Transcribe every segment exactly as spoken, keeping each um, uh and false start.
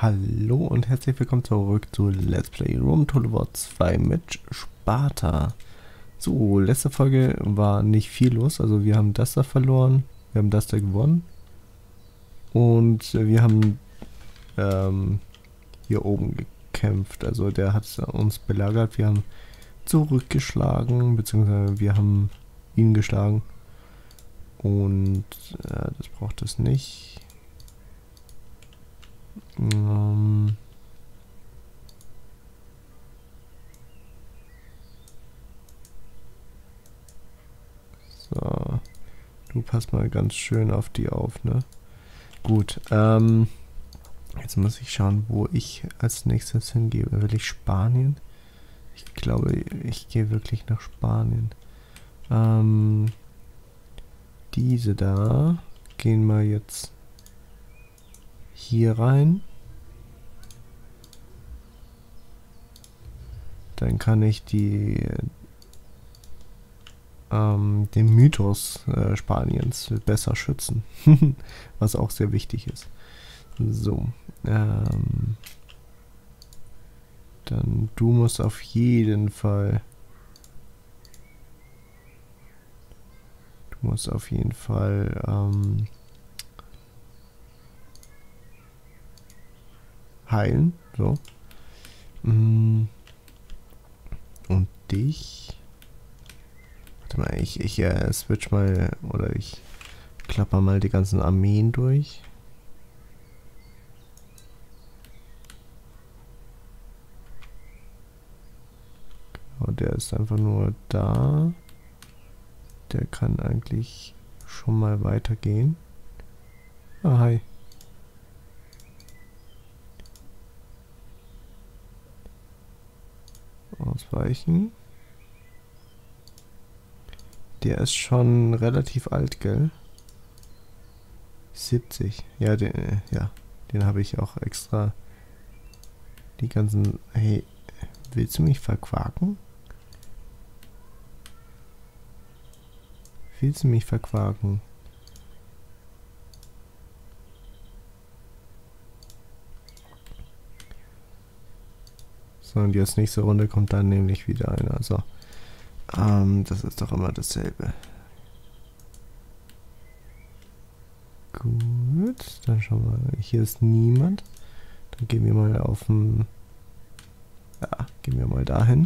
Hallo und herzlich willkommen zurück zu Let's Play Rome Total War zwei mit Sparta. So, letzte Folge war nicht viel los, also wir haben das da verloren, wir haben das da gewonnen und wir haben ähm, hier oben gekämpft, also der hat uns belagert, wir haben zurückgeschlagen, beziehungsweise wir haben ihn geschlagen und äh, das braucht es nicht. Um, so, du passt mal ganz schön auf die auf, ne? Gut, ähm, jetzt muss ich schauen, wo ich als nächstes hingehe. Will ich Spanien? Ich glaube, ich gehe wirklich nach Spanien. Ähm, diese da gehen wir jetzt hier rein. Dann kann ich die ähm, den Mythos äh, Spaniens besser schützen. Was auch sehr wichtig ist. So. Ähm, dann du musst auf jeden Fall du musst auf jeden Fall ähm, heilen. So. Und dich. Warte mal, ich, ich äh, switch mal oder ich klapper mal die ganzen Armeen durch. Genau, der ist einfach nur da. Der kann eigentlich schon mal weitergehen. Ah, hi. Ausweichen. Der ist schon relativ alt, gell? siebzig. Ja, den, ja, den habe ich auch extra. Die ganzen... Hey, willst du mich verquaken? Willst du mich verquaken? So, und jetzt nächste Runde kommt dann nämlich wieder einer. So. Ähm, das ist doch immer dasselbe. Gut, dann schauen wir. Hier ist niemand. Dann gehen wir mal auf den... Ja, gehen wir mal dahin.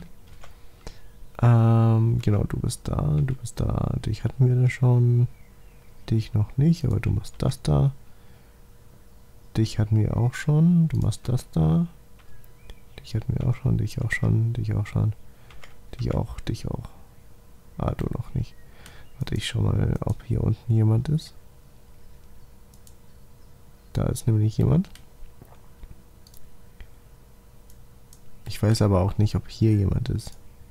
Ähm, genau, du bist da, du bist da. Dich hatten wir da schon. Dich noch nicht, aber du machst das da. Dich hatten wir auch schon. Du machst das da. Dich hatten wir auch schon, dich auch schon, dich auch schon. Dich auch, dich auch. Ah, du noch nicht. Warte, ich schau mal, ob hier unten jemand ist. Da ist nämlich jemand. Ich weiß aber auch nicht, ob hier jemand ist.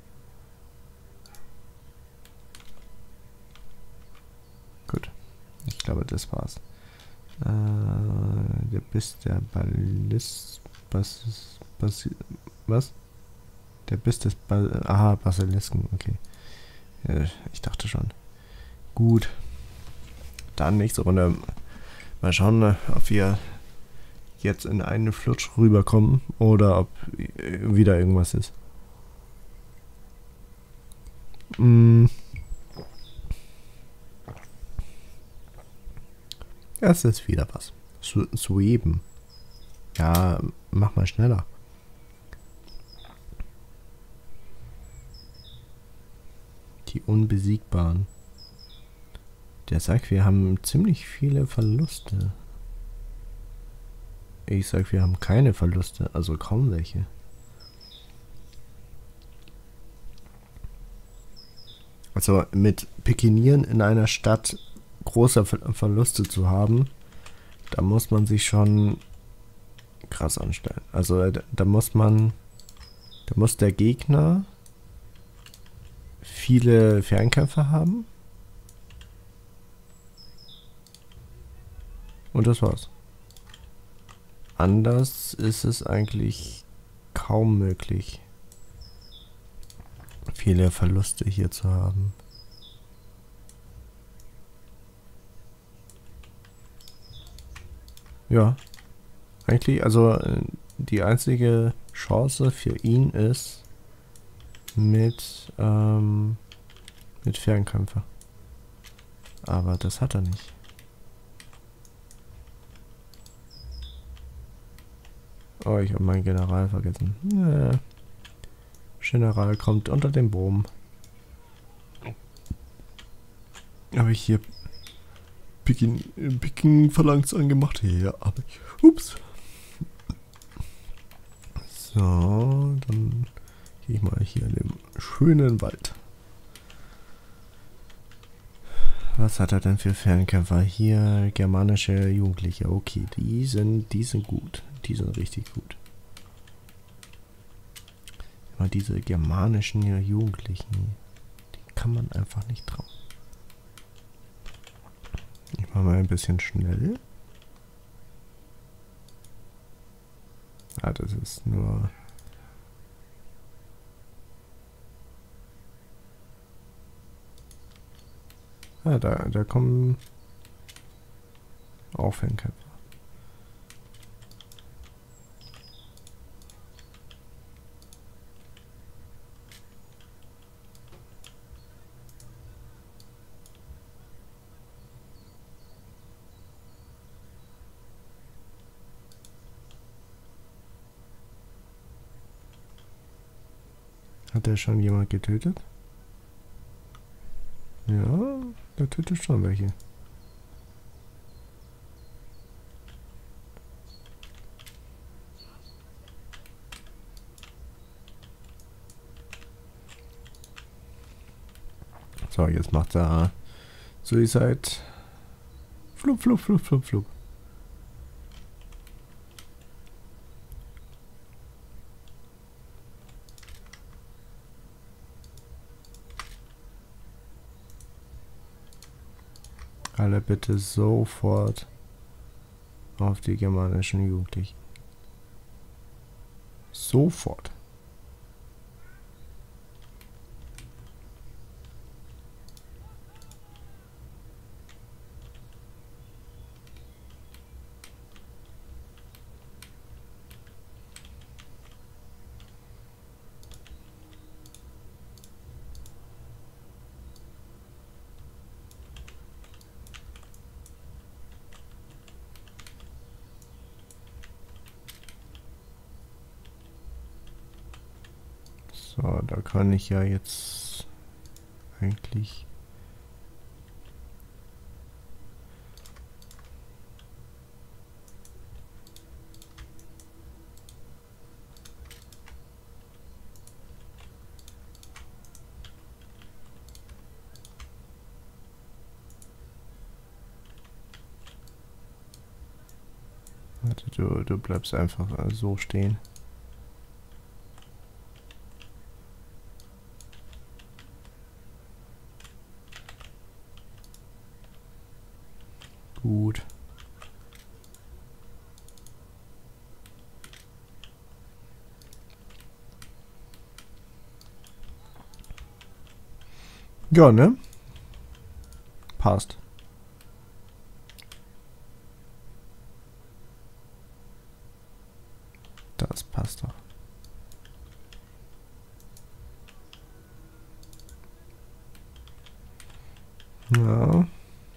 Gut. Ich glaube, das war's. Äh, der bist der Ballist... Bas... Bas... Was? Der bist des... Ba Aha, Basilisken. Okay. Ja, ich dachte schon. Gut. Dann nächste Runde. Mal schauen, ob wir jetzt in einen Flutsch rüberkommen oder ob wieder irgendwas ist. Mm. Es ist wieder was. Sweben. Ja, mach mal schneller. Die Unbesiegbaren. Der sagt, wir haben ziemlich viele Verluste. Ich sag, wir haben keine Verluste, also kaum welche. Also mit Pikinieren in einer Stadt große Ver Verluste zu haben, da muss man sich schon krass anstellen. Also da, da muss man, da muss der Gegner viele Fernkämpfer haben. Und das war's. Anders ist es eigentlich kaum möglich, viele Verluste hier zu haben. Ja, Eigentlich, also äh, die einzige Chance für ihn ist mit, ähm, mit Fernkämpfer. Aber das hat er nicht. Oh, ich habe meinen General vergessen. Nee. General kommt unter den Boom. Habe ich hier Picking, Picking Phalanx angemacht? Ja, aber ich. Ups. So, dann gehe ich mal hier in den schönen Wald. Was hat er denn für Fernkämpfer? Hier germanische Jugendliche. Okay, die sind, die sind gut. Die sind richtig gut. Aber diese germanischen Jugendlichen, die kann man einfach nicht trauen. Ich mache mal ein bisschen schnell. Ah, das ist nur... Ah, da, da kommen auch Fernkämpfer. Hat er schon jemand getötet? Ja, der tötet schon welche. So, jetzt macht er Suicide. Flup, flup, flup, flup, flup. Alle bitte sofort auf die germanischen Jugendlichen. Sofort. So, da kann ich ja jetzt eigentlich... Warte, du, du bleibst einfach so stehen. Gut. Ja, ne? Passt. Das passt doch. Ja.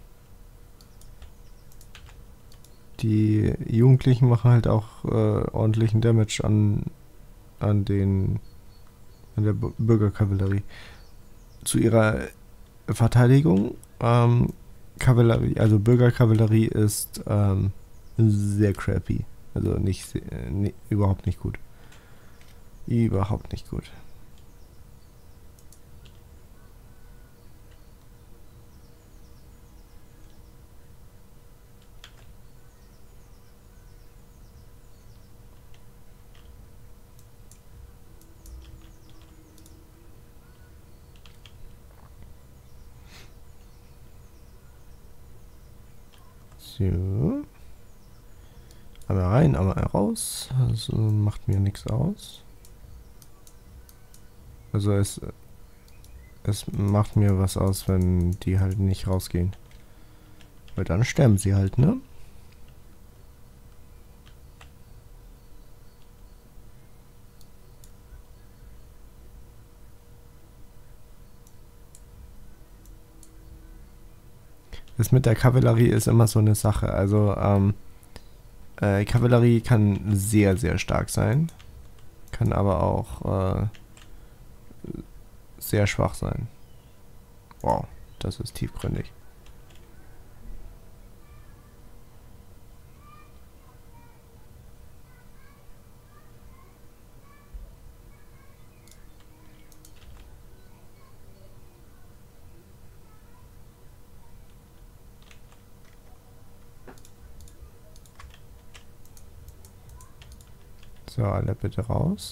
Die Jugendlichen machen halt auch äh, ordentlichen Damage an, an den an der B- Bürgerkavallerie. Zu ihrer Verteidigung, ähm, Kavallerie, also Bürgerkavallerie ist ähm, sehr crappy. Also nicht, sehr, nee, überhaupt nicht gut. Überhaupt nicht gut. So. Einmal rein, einmal raus. Also macht mir nichts aus. Also es, es macht mir was aus, wenn die halt nicht rausgehen. Weil dann sterben sie halt, ne? Das mit der Kavallerie ist immer so eine Sache. Also, ähm, äh, Kavallerie kann sehr, sehr stark sein. Kann aber auch äh, sehr schwach sein. Wow, das ist tiefgründig. So, alle bitte raus.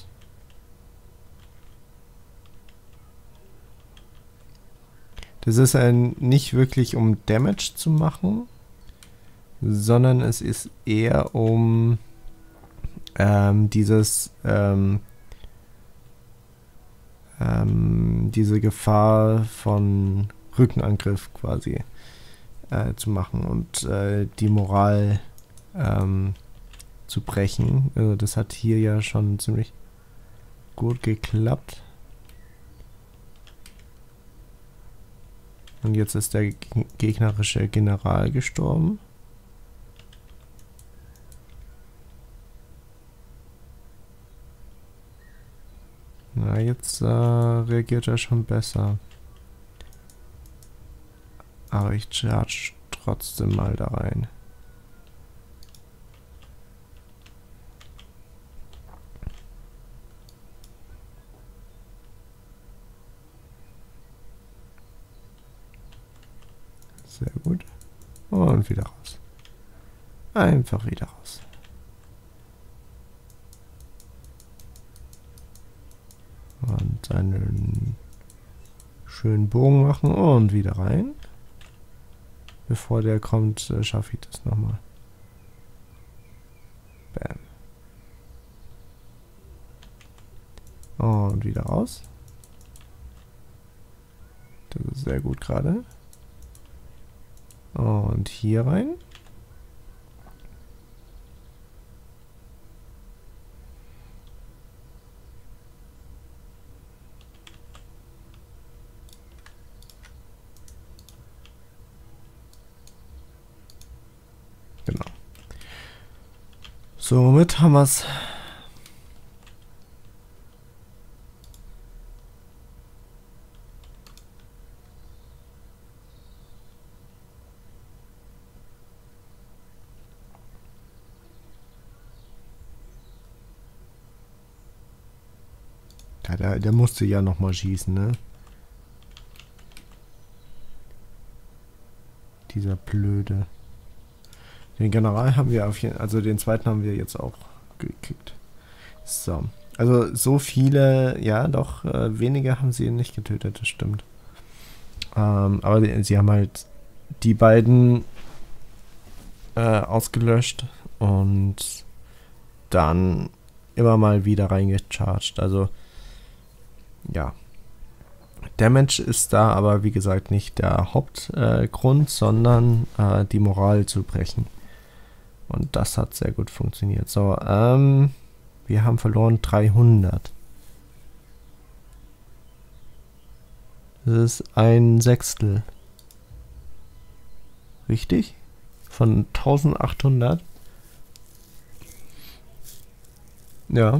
Das ist ein, nicht wirklich um Damage zu machen, sondern es ist eher um ähm, dieses ähm, ähm, diese Gefahr von Rückenangriff quasi äh, zu machen und äh, die Moral ähm, zu brechen. Also das hat hier ja schon ziemlich gut geklappt. Und jetzt ist der gegnerische General gestorben. Na, jetzt äh, reagiert er schon besser. Aber ich charge trotzdem mal da rein. Sehr gut. Und wieder raus. Einfach wieder raus. Und einen schönen Bogen machen und wieder rein. Bevor der kommt, äh, schaffe ich das nochmal. Bam. Und wieder raus. Das ist sehr gut gerade. Und hier rein. Genau. Somit haben wir es. Ja, der, der musste ja nochmal schießen, ne? Dieser Blöde. Den General haben wir auf jeden Fall, also den zweiten haben wir jetzt auch gekickt. So. Also so viele, ja doch, äh, wenige haben sie nicht getötet, das stimmt. Ähm, aber die, sie haben halt die beiden äh, ausgelöscht und dann immer mal wieder reingecharged. Also ja. Damage ist da aber, wie gesagt, nicht der Hauptgrund, äh, sondern äh, die Moral zu brechen. Und das hat sehr gut funktioniert. So, ähm, wir haben verloren dreihundert. Das ist ein Sechstel. Richtig? Von eintausendachthundert? Ja.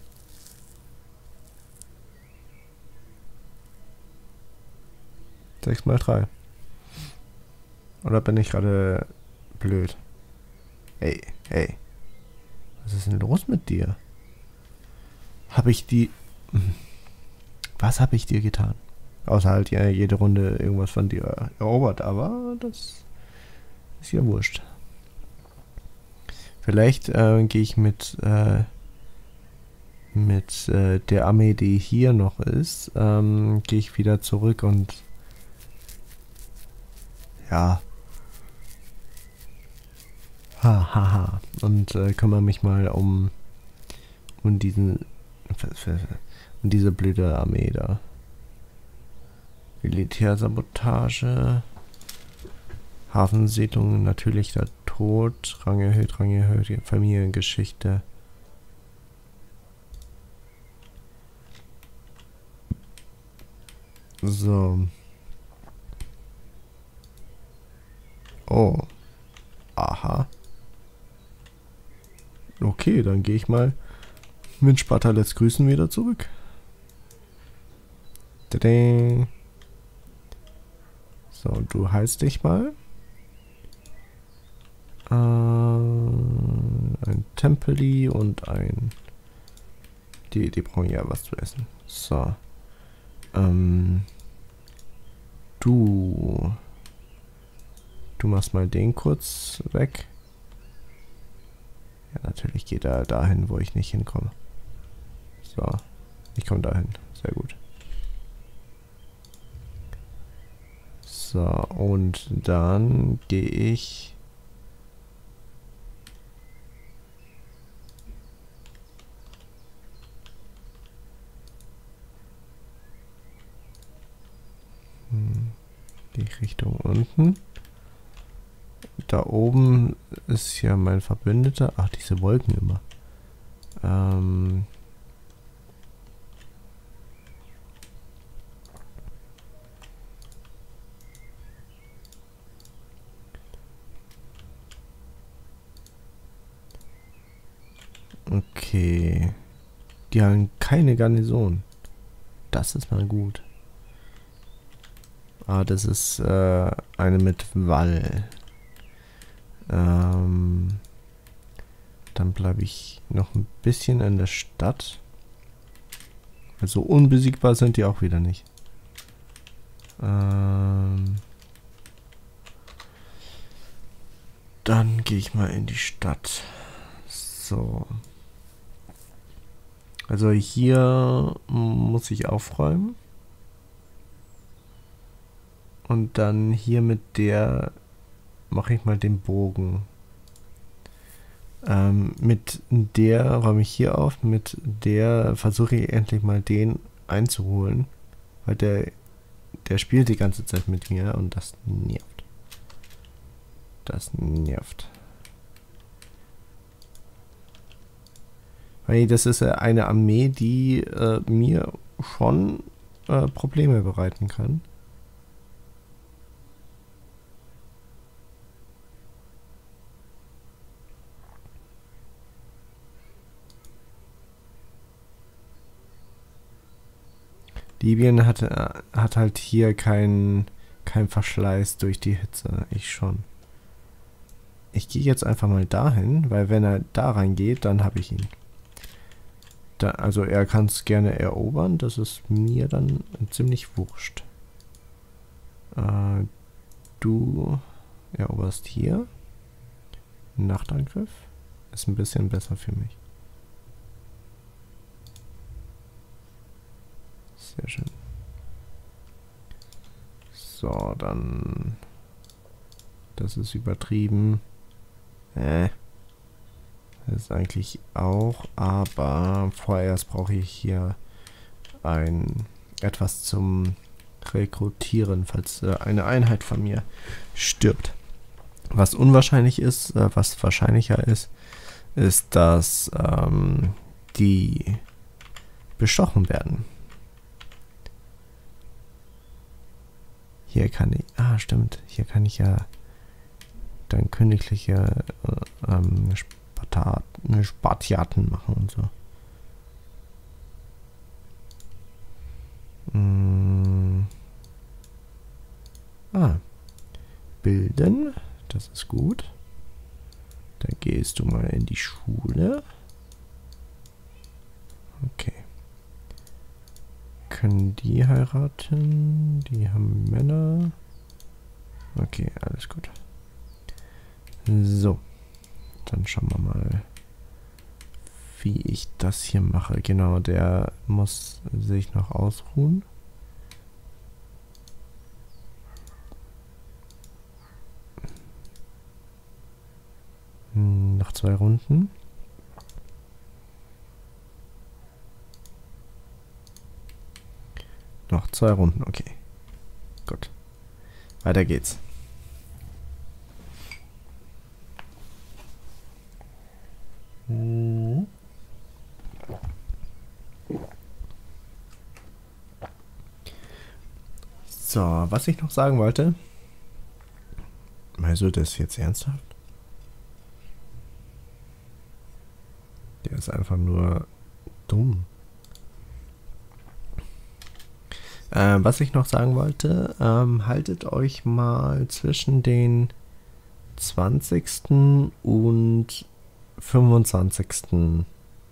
sechs mal drei. Oder bin ich gerade blöd? Ey, ey. Was ist denn los mit dir? Habe ich die... Was habe ich dir getan? Außer halt ja, jede Runde irgendwas von dir erobert, aber das ist ja wurscht. Vielleicht äh, gehe ich mit, äh, mit äh, der Armee, die hier noch ist, ähm, gehe ich wieder zurück und ja. Hahaha. Ha, ha. Und äh, kümmere mich mal um, um diesen um diese blöde Armee da. Militärsabotage. Hafensiedlung, natürlich der Tod. Rang erhöht, Rang erhöht. Familiengeschichte. So. Oh. Aha. Okay, dann gehe ich mal mit Sparta Let's Grüßen wieder zurück. Tada. So, du heißt dich mal. Äh, ein Tempeli und ein... Die, die brauchen ja was zu essen. So. Ähm... Du... Du machst mal den kurz weg. Ja, natürlich geht er dahin, wo ich nicht hinkomme. So. Ich komme dahin. Sehr gut. So, und dann gehe ich... Die Richtung unten. Da oben ist ja mein Verbündeter. Ach, diese Wolken immer. Ähm... Okay. Die haben keine Garnison. Das ist mal gut. Ah, das ist äh, eine mit Wall. Ähm, dann bleibe ich noch ein bisschen in der Stadt. Also unbesiegbar sind die auch wieder nicht. Ähm, dann gehe ich mal in die Stadt. So. Also hier muss ich aufräumen. Und dann hier mit der mache ich mal den Bogen. Ähm, mit der räume ich hier auf. Mit der versuche ich endlich mal den einzuholen. Weil der, der spielt die ganze Zeit mit mir und das nervt. Das nervt. Weil das ist eine Armee, die äh, mir schon äh, Probleme bereiten kann. Libyen hat, hat halt hier keinen kein Verschleiß durch die Hitze. Ich schon. Ich gehe jetzt einfach mal dahin, weil wenn er da reingeht, dann habe ich ihn. Da, also er kann es gerne erobern, das ist mir dann ziemlich wurscht. Äh, du eroberst hier. Nachtangriff ist ein bisschen besser für mich. Sehr schön. So, dann... Das ist übertrieben. Äh. Das ist eigentlich auch, aber vorerst brauche ich hier ein etwas zum Rekrutieren, falls äh, eine Einheit von mir stirbt. Was unwahrscheinlich ist, äh, was wahrscheinlicher ist, ist, dass ähm, die bestochen werden. Hier kann ich, ah stimmt, hier kann ich ja dann königliche äh, ähm, Spartiaten machen und so. Hm. Ah. Bilden. Das ist gut. Dann gehst du mal in die Schule. Okay. Können die heiraten? Die haben Männer. Okay, alles gut. So. Dann schauen wir mal, wie ich das hier mache. Genau, der muss sich noch ausruhen. Noch zwei Runden. Noch zwei Runden, okay. Gut. Weiter geht's. So, was ich noch sagen wollte. Meinst du das jetzt ernsthaft? Der ist einfach nur dumm. Äh, was ich noch sagen wollte, ähm, haltet euch mal zwischen den zwanzigsten und fünfundzwanzigsten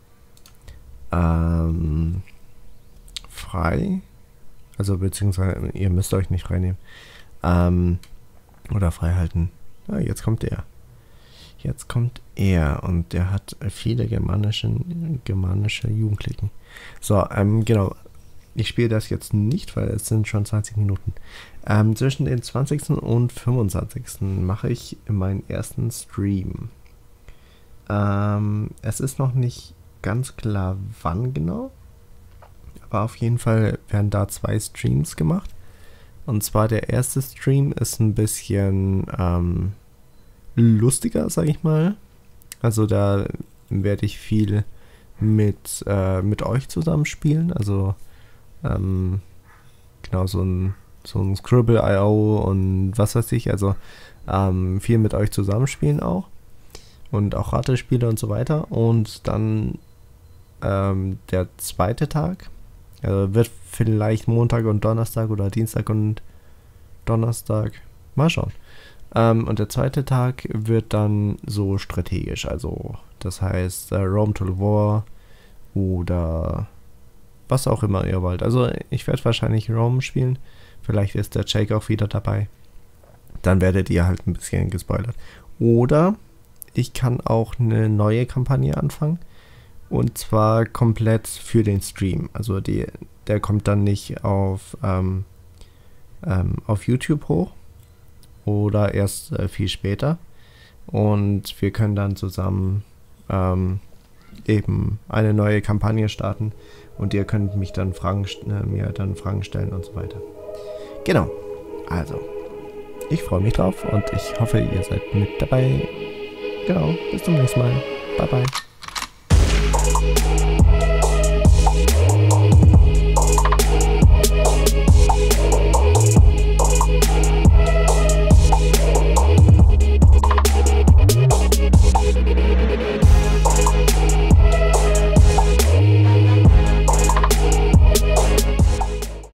Ähm, frei. Also beziehungsweise ihr müsst euch nicht reinnehmen. Ähm, oder frei halten. Ah, jetzt kommt er. Jetzt kommt er und der hat viele germanische, germanische Jugendlichen. So, ähm, genau. Ich spiele das jetzt nicht, weil es sind schon zwanzig Minuten. Ähm, zwischen den zwanzigsten und fünfundzwanzigsten mache ich meinen ersten Stream. Ähm, es ist noch nicht ganz klar, wann genau. Aber auf jeden Fall werden da zwei Streams gemacht. Und zwar der erste Stream ist ein bisschen ähm, lustiger, sag ich mal. Also da werde ich viel mit, äh, mit euch zusammen spielen. Also ähm, genau so ein, so ein Scribble Punkt i o und was weiß ich. Also ähm, viel mit euch zusammenspielen auch. Und auch Ratespiele und so weiter. Und dann ähm, der zweite Tag also wird vielleicht Montag und Donnerstag oder Dienstag und Donnerstag. Mal schauen. Ähm, und der zweite Tag wird dann so strategisch. Also das heißt äh, Rome Total War oder was auch immer ihr wollt. Also ich werde wahrscheinlich Rome spielen. Vielleicht ist der Jake auch wieder dabei. Dann werdet ihr halt ein bisschen gespoilert. Oder ich kann auch eine neue Kampagne anfangen. Und zwar komplett für den Stream. Also die, der kommt dann nicht auf, ähm, ähm, auf YouTube hoch. Oder erst äh, viel später. Und wir können dann zusammen ähm, eben eine neue Kampagne starten. Und ihr könnt mich dann Fragen, äh, mir dann Fragen stellen und so weiter. Genau. Also, ich freue mich drauf und ich hoffe, ihr seid mit dabei. Genau. Bis zum nächsten Mal. Bye, bye.